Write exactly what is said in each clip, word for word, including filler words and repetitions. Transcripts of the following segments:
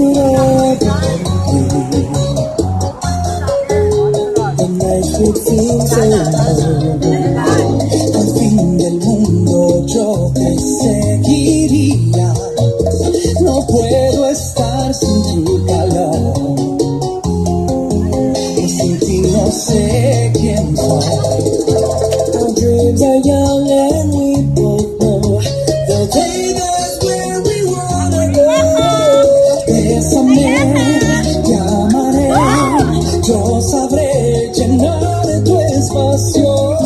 muero por ti. The night would seem so long. Al fin del mundo yo te seguiría. No puedo estar sin tu calor. Y sin ti no sé quién soy. Our dreams are young and we both know they'll take us where we wanna go. Bésame, llamaré, yo sabré llenar tu espacio.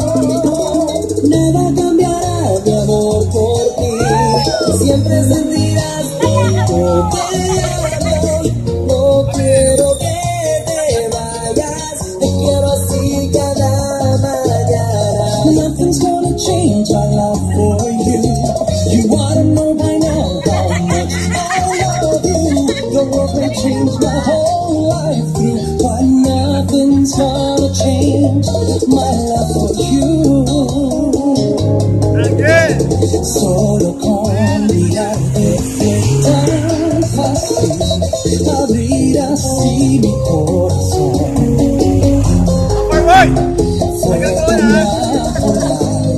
Nada cambiará mi amor por ti. Siempre sentirás cuánto te amo. No quiero que te vayas, te quiero así cada mañana. Nothing's gonna change our love for you. You wanna know by now how much I love you. The world may change my whole life through, but nothing's gonna change my love for you. Solo con mirarte fue tan fácil abrir así mi corazón. Fue tan natural.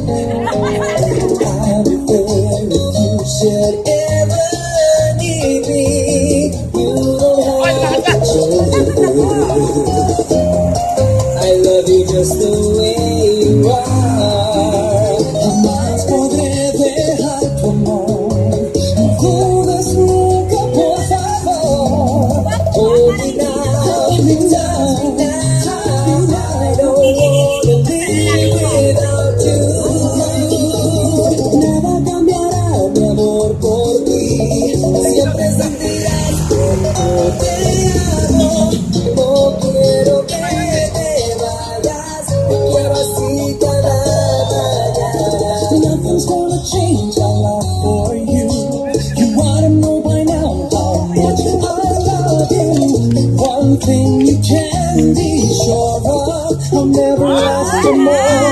I'll be there if you should ever need me. You don't have to change. I love you just the way you are. Jamás podré dejar tu amor. No dudes nunca, por favor. Hold me now, hold me down. I don't wanna live without you. Nada cambiará mi amor por ti. Siempre sentirás cuánto te amo. No quiero que te vayas, te quiero así cada mañana. Nothing's gonna change our love for you. You wanna know by now how much I love you. One thing you can be sure of, I'll never ask for more.